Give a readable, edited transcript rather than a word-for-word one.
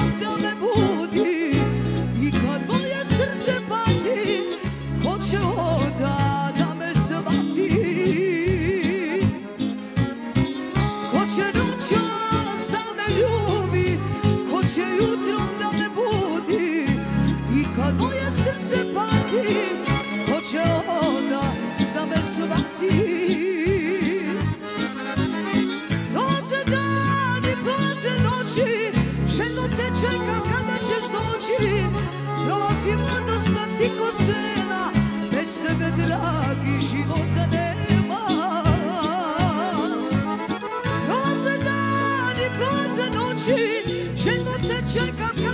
jutrom da me budi i kad moje srce pati, ko će onda da me shvati? Ko će noćas da me ljubi, ko će jutrom da me budi i kad moje srce pati, ko će onda da me shvati? Prolaze dani, prolaze noći, željno te čekam kada ćeš doći. Prolazi mladost na ti ko sena, bez tebe dragi života nema. Prolaze dani, prolaze noći, željno te čekam